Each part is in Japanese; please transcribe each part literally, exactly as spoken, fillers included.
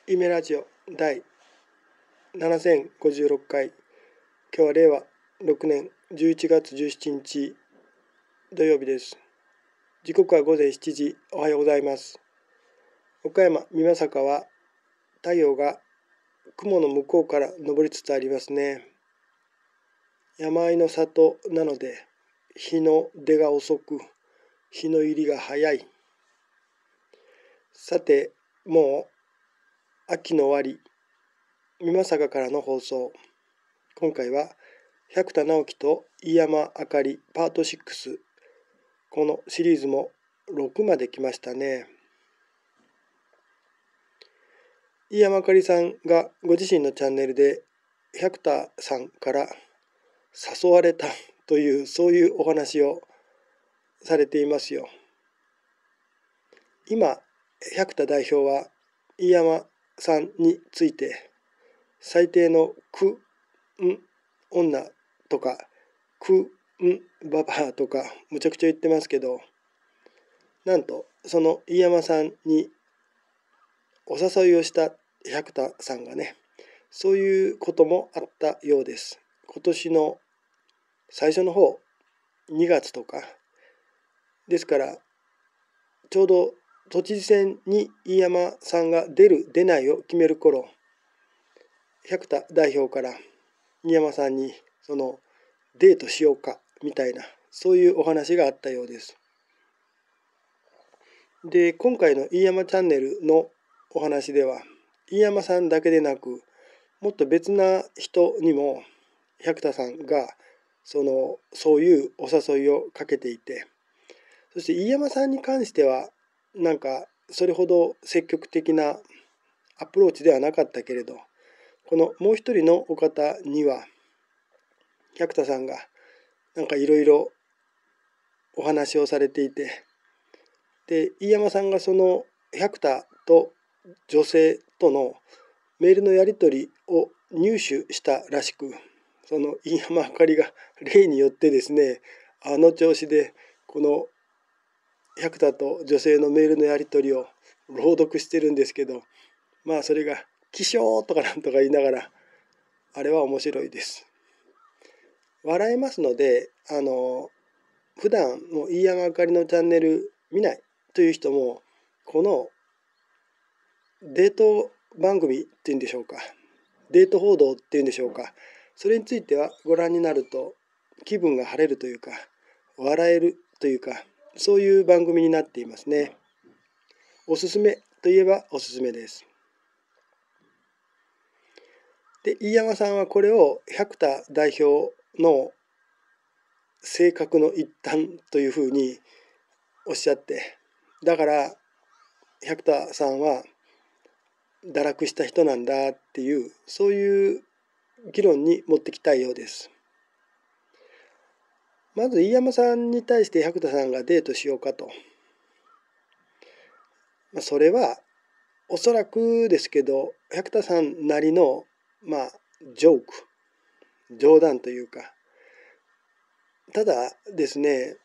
夢ラジオ第ななせんごじゅうろっかい、今日はれいわろくねんじゅういちがつじゅうしちにち土曜日です。時刻はごぜんしちじ。おはようございます。岡山美作は太陽が雲の向こうから昇りつつありますね。山あいの里なので日の出が遅く日の入りが早い。さて、もう秋の終わり、美作からの放送。今回は百田直樹と飯山あかりパートろく。このシリーズもろくまで来ましたね。飯山あかりさんがご自身のチャンネルで百田さんから誘われたというそういうお話をされていますよ。今百田代表は飯山さんについて最低のくん女とかくんババアとかむちゃくちゃ言ってますけど、なんとその飯山さんにお誘いをした百田さんがね、そういうこともあったようです。今年の最初の方、にがつとかですから、ちょうど都知事選に飯山さんが出る出ないを決める頃、百田代表から飯山さんにそのデートしようかみたいな、そういうお話があったようです。で、今回の飯山チャンネルのお話では、飯山さんだけでなく、もっと別な人にも百田さんがそのそういうお誘いをかけていて、そして飯山さんに関してはなんかそれほど積極的なアプローチではなかったけれど、このもう一人のお方には百田さんがなんかいろいろお話をされていて、で飯山さんがその百田と女性とのメールのやり取りを入手したらしく、その飯山あかりが例によってですね、あの調子でこの百田と女性のメールのやり取りを朗読してるんですけど、まあそれが気象とかなんとか言いながら、あれは面白いです。笑えますので、あの普段もう飯山あかりのチャンネル見ないという人も、このデート番組っていうんでしょうか、デート報道っていうんでしょうか、それについてはご覧になると気分が晴れるというか、笑えるというか、そういう番組になっていますね。おすすめといえばおすすめです。で、飯山さんはこれを百田代表の性格の一端というふうにおっしゃって、だから百田さんは堕落した人なんだっていう、そういう議論に持ってきたいようです。まず飯山さんに対して百田さんがデートしようかと、まあ、それはおそらくですけど百田さんなりのまあジョーク、冗談というか、ただですね、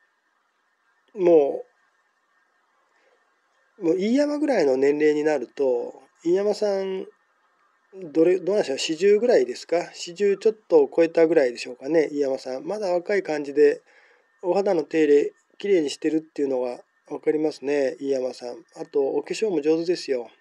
もうもう飯山ぐらいの年齢になると、飯山さんどれどうなんでしょう、よんじゅうぐらいですか、よんじゅうちょっと超えたぐらいでしょうかね。飯山さんまだ若い感じでお肌の手入れきれいにしてるっていうのが分かりますね、飯山さん。あとお化粧も上手ですよ。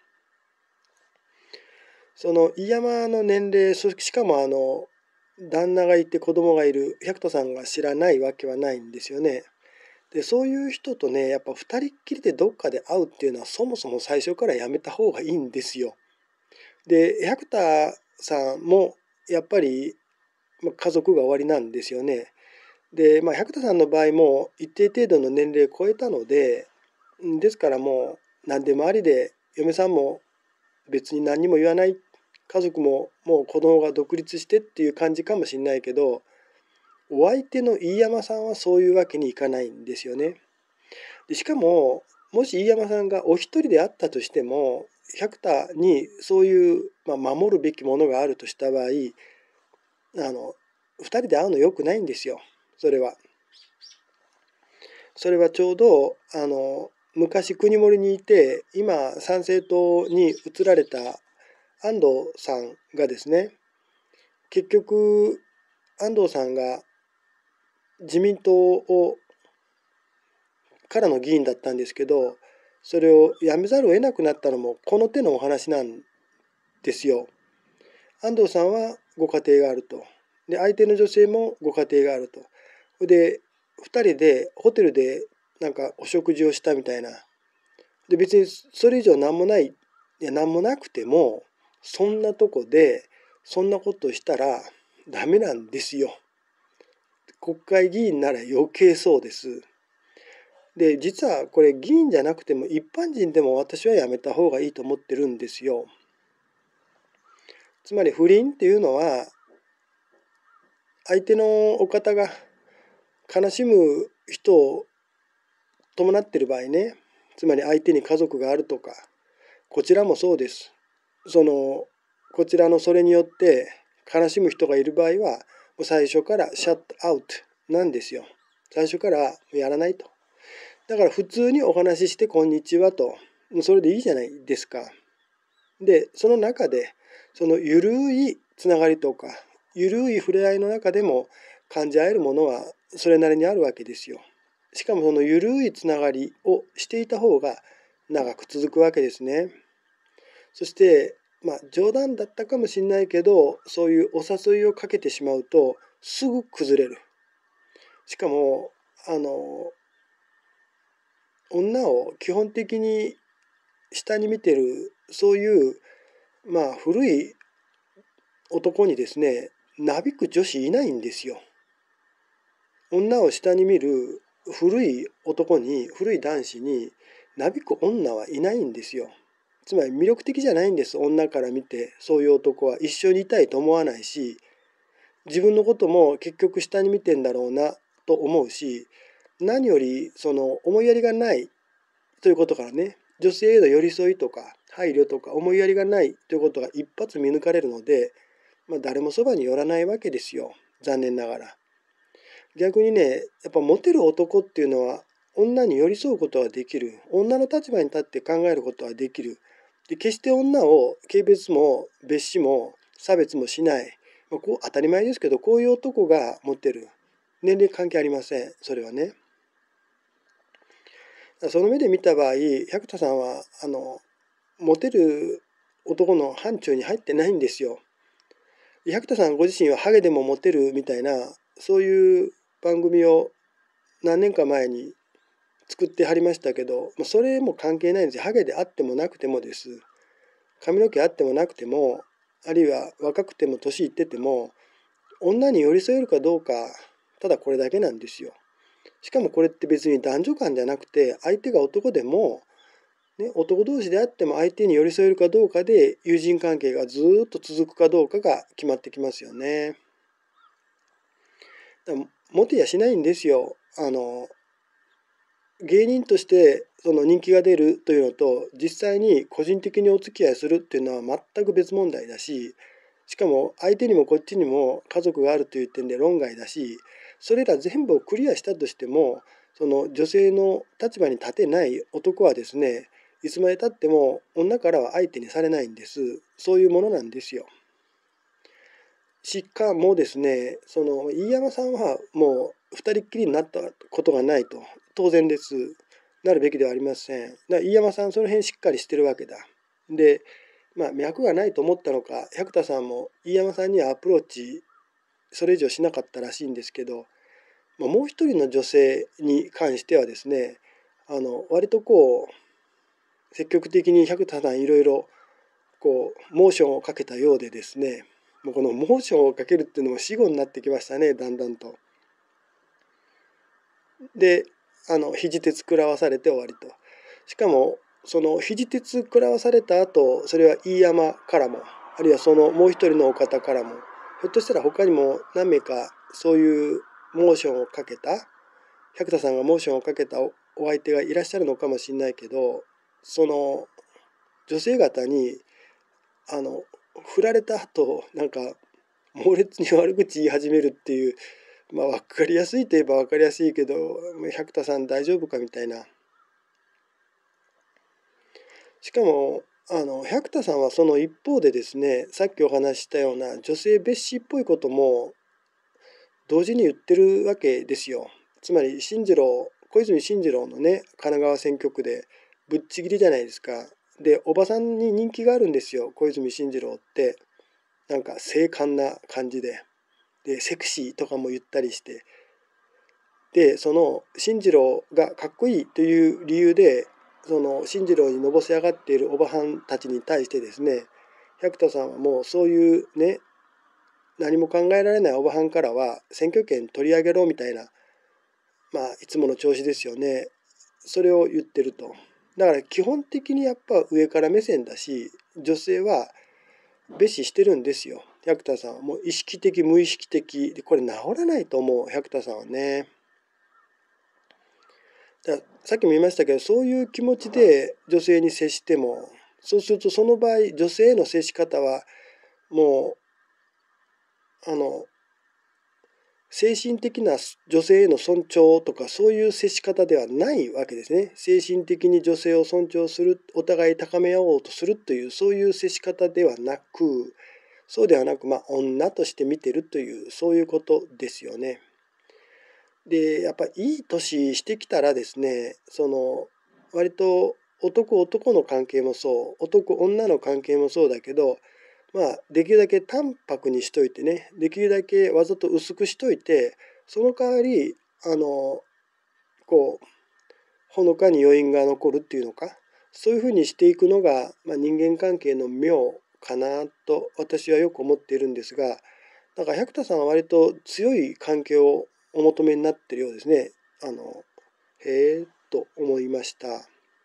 その飯山の年齢、そしかもあの旦那がいて子供がいる百田さんが知らないわけはないんですよね。で、そういう人とね、やっぱ二人っきりでどっかで会うっていうのはそもそも最初からやめた方がいいんですよ。で、百田さんもやっぱり家族が終わりなんですよね。で、まあ、百田さんの場合も一定程度の年齢を超えたので、ですからもう何でもありで、嫁さんも別に何にも言わない、家族ももう子供が独立してっていう感じかもしれないけど、お相手の飯山さんはそういうわけにいかないんですよね。でしかも、もし飯山さんがお一人であったとしても、百田にそういう、まあ、守るべきものがあるとした場合、あの二人で会うのよくないんですよ。それは。それはちょうどあの昔国盛にいて今参政党に移られた安藤さんがですね、結局安藤さんが自民党をからの議員だったんですけど、それを辞めざるを得なくなったのもこの手のお話なんですよ。安藤さんはご家庭があると。で、相手の女性もご家庭があると。で、ふたりでホテルでなんかお食事をしたみたいな。で、別にそれ以上何もない、いや、何もなくても、そんなとこでそんなことしたらダメなんですよ。国会議員なら余計そうです。で、実はこれ議員じゃなくても一般人でも私はやめた方がいいと思ってるんですよ。つまり不倫っていうのは相手のお方が悲しむ人を伴っている場合ね、つまり相手に家族があるとか、こちらもそうです。そのこちらのそれによって悲しむ人がいる場合はもう最初からシャットアウトなんですよ。最初からやらないと。だから普通にお話ししてこんにちはと、それでいいじゃないですか。で、その中でそのゆるいつながりとかゆるい触れ合いの中でも感じ合えるものはそれなりにあるわけですよ。しかもそのゆるいつながりをしていた方が長く続くわけですね。そしてまあ冗談だったかもしれないけど、そういうお誘いをかけてしまうとすぐ崩れる。しかもあの女を基本的に下に見てるそういうまあ古い男にですね、なびく女子いないんですよ。女を下に見る古い男に、古い男子になびく女はいないんですよ。つまり魅力的じゃないんです。女から見てそういう男は一緒にいたいと思わないし、自分のことも結局下に見てんだろうなと思うし、何よりその思いやりがないということからね、女性への寄り添いとか配慮とか思いやりがないということが一発見抜かれるので、まあ、誰もそばに寄らないわけですよ。残念ながら。逆にね、やっぱモテる男っていうのは女に寄り添うことができる。女の立場に立って考えることができる。で、決して女を軽蔑も蔑視も差別もしない。まあ、こう当たり前ですけど、こういう男がモテる。年齢関係ありません。それはね。その目で見た場合、百田さんはあのモテる男の範疇に入ってないんですよ。百田さんご自身はハゲでもモテるみたいなそういう番組を何年か前に作ってはりましたけど、それも関係ないんですよ。ハゲであってもなくてもです。髪の毛あってもなくても、あるいは若くても年いってても、女に寄り添えるかどうか、ただこれだけなんですよ。しかもこれって別に男女間じゃなくて、相手が男でも、ね、男同士であっても相手に寄り添えるかどうかで友人関係がずっと続くかどうかが決まってきますよね。だからモテやしないんですよ。あの芸人としてその人気が出るというのと実際に個人的にお付き合いするっていうのは全く別問題だし、しかも相手にもこっちにも家族があるという点で論外だし、それら全部をクリアしたとしてもその女性の立場に立てない男はですね、いつまでたっても女からは相手にされないんです。そういうものなんですよ。しかもですね、その飯山さんはもう二人っきりになったことがないと当然です。なるべきではありません。だから飯山さんその辺しっかりしてるわけだ。で、まあ脈がないと思ったのか、百田さんも飯山さんにはアプローチそれ以上しなかったらしいんですけど、まあ、もう一人の女性に関してはですね、あの割とこう積極的に百田さんいろいろこうモーションをかけたようでですね、もうこのモーションをかけるっていうのも死語になってきましたね、だんだんと。で、あの肘鉄食らわされて終わりと。しかもその肘鉄食らわされた後、それは飯山からも、あるいはそのもう一人のお方からも、ひょっとしたら他にも何名かそういうモーションをかけた、百田さんがモーションをかけたお相手がいらっしゃるのかもしれないけど、その女性方にあの振られた後なんか猛烈に悪口言い始めるっていう、まあ分かりやすいといえば分かりやすいけど、百田さん大丈夫かみたいな。 しかもあの百田さんはその一方でですね、さっきお話ししたような女性蔑視っぽいことも同時に言ってるわけですよ。つまり進次郎小泉進次郎のね神奈川選挙区でぶっちぎりじゃないですか。でおばさんに人気があるんですよ、小泉進次郎って。なんか精悍な感じででセクシーとかも言ったりして、でその進次郎がかっこいいという理由でその進次郎にのぼせ上がっているおばはんたちに対してですね、百田さんはもうそういうね何も考えられないおばはんからは選挙権取り上げろみたいな、まあいつもの調子ですよね。それを言ってると。だから基本的にやっぱ上から目線だし、女性は蔑視してるんですよ、百田さんは。もう意識的無意識的で、これ治らないと思う、百田さんはね。ださっきも言いましたけど、そういう気持ちで女性に接しても、そうするとその場合女性への接し方はもうあの精神的な女性への尊重とかそういう接し方ではないわけですね。精神的に女性を尊重する、お互い高め合おうとするというそういう接し方ではなく、そうではなく、まあ女として見てるというそういうことですよね。でやっぱいい年してきたらですね、その割と男男の関係もそう、男女の関係もそうだけど、まあできるだけ淡白にしといてね、できるだけわざと薄くしといて、その代わりあのこうほのかに余韻が残るっていうのか、そういうふうにしていくのが、まあ、人間関係の妙かなと私はよく思っているんですが、なんか百田さんは割と強い関係をお求めになっているようですね。あのへえと思いました。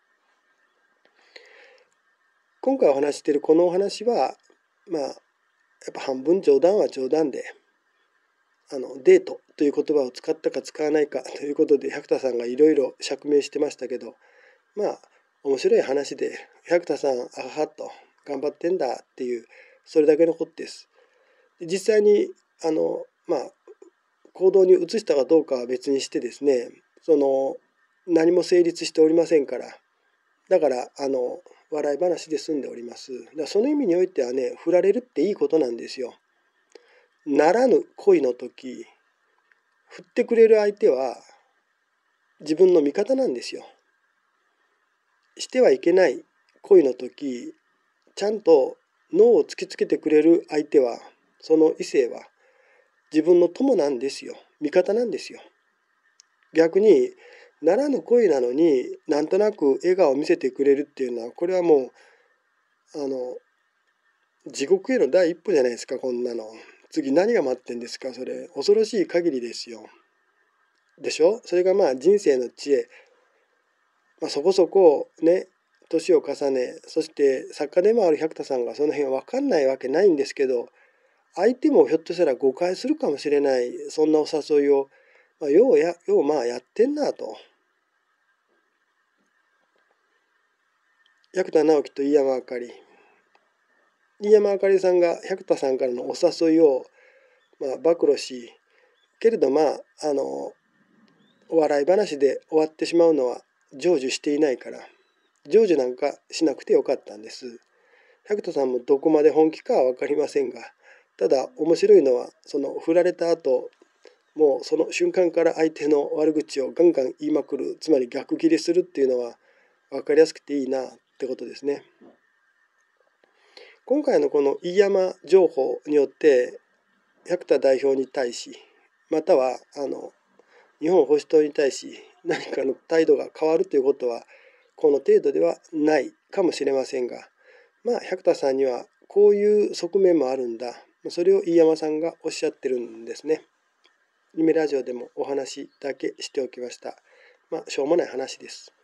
今回お話ししているこのお話は、まあやっぱ半分冗談は冗談で、あのデートという言葉を使ったか使わないかということで百田さんがいろいろ釈明してましたけど、まあ面白い話で、百田さんあははと頑張ってんだっていう、それだけのことです。実際にあのまあ行動に移したかどうかは別にしてですね、その何も成立しておりませんから、だからあの笑い話で済んでおります。だからその意味においてはね、振られるっていいことなんですよ。ならぬ恋の時、振ってくれる相手は自分の味方なんですよ。してはいけない恋の時、ちゃんと脳を突きつけてくれる相手は、その異性は自分の友なんですよ。味方なんですよ。逆にならぬ恋なのになんとなく笑顔を見せてくれるっていうのは、これはもうあの地獄への第一歩じゃないですか、こんなの。次何が待ってんですか、それ。恐ろしい限りですよ。でしょ。それがまあ人生の知恵、まあ、そこそこね年を重ね、そして作家でもある百田さんがその辺は分かんないわけないんですけど、相手もひょっとしたら誤解するかもしれない、そんなお誘いを、まあ、ようやようまあやってんなと。百田直樹と飯山あかり、飯山あかりさんが百田さんからのお誘いを、まあ、暴露し、けれどまああのお笑い話で終わってしまうのは成就していないから、成就なんかしなくてよかったんです。百田さんもどこまで本気かは分かりませんが、ただ面白いのはその振られた後、もうその瞬間から相手の悪口をガンガン言いまくる、つまり逆ギレするっていうのは分かりやすくていいなってことですね。今回のこの飯山情報によって百田代表に対し、またはあの日本保守党に対し何かの態度が変わるということはこの程度ではないかもしれませんが、まあ百田さんにはこういう側面もあるんだ、それを飯山さんがおっしゃってるんですね。夢ラジオでもお話だけしておきました。まあしょうもない話です。